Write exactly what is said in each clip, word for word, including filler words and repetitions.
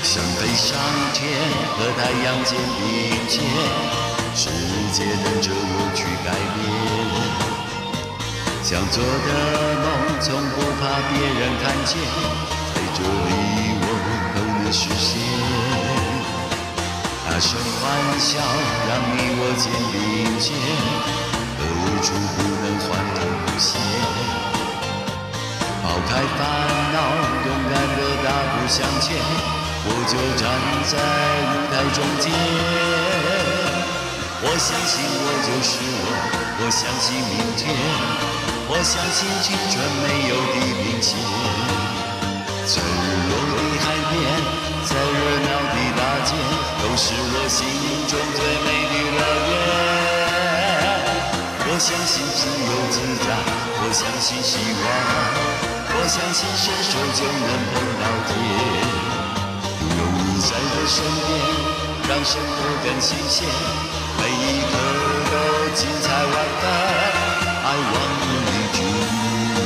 想飞上天，和太阳肩并肩，世界等着我去改变。想做的梦，从不怕别人看见，在这里我都能实现。大声欢笑，让你我肩并肩，何处不能欢乐无限？抛开烦恼，勇敢地大步向前，我就站在舞台中间。我相信我就是我，我相信明天，我相信青春没有地平线。在日落的海边，在热闹的大街，都是我心中最美的乐园。我相信自由自在，我相信希望，我相信伸手就能碰到天。有你在我身边，让生活更新鲜，每一刻都精彩万分。I want you。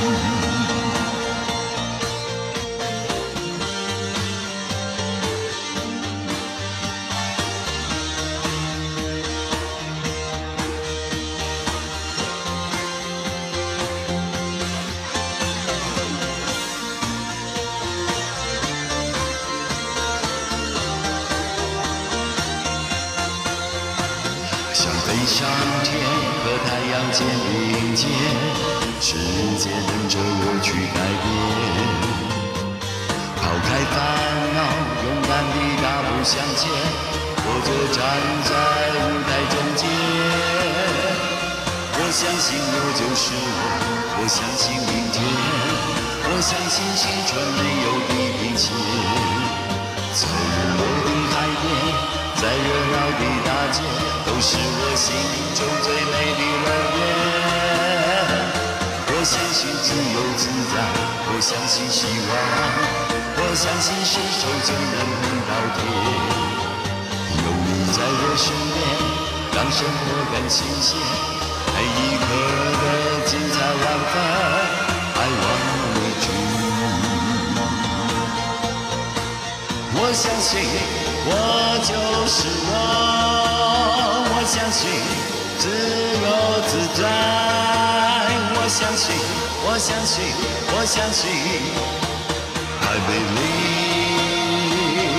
想飞上天，和太阳肩并肩，世界等着我去改变。抛开烦恼，勇敢地大步向前，我就站在舞台中间。我相信我就是我，我相信明天，我相信青春没有地平线。在日落的海边，在热闹的大街，都是我心中最美的乐园。我相信自由自在，我相信希望，我相信伸手就能碰到天。有你在我身边，让生活更新鲜，每一刻都精彩万分。I want you。我相信我就是我，我相信自由自在，我相信，我相信，我相信 I believe。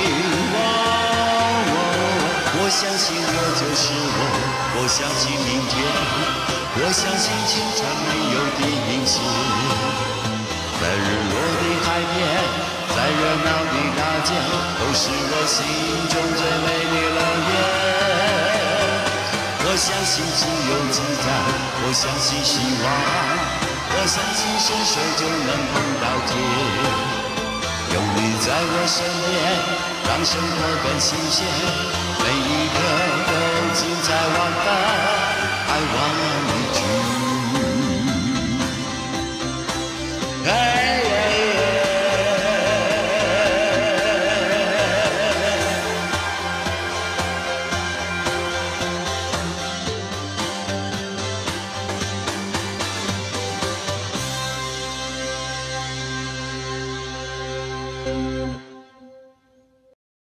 我相信我就是我，我相信明天，我相信青春没有地平线。在日落的海边，在热闹的大街，都是我心中最美的乐园。我相信自由自在，我相信希望，我相信伸手就能碰到天。有你在我身边，让生活更新鲜，每一刻都精彩万分。I want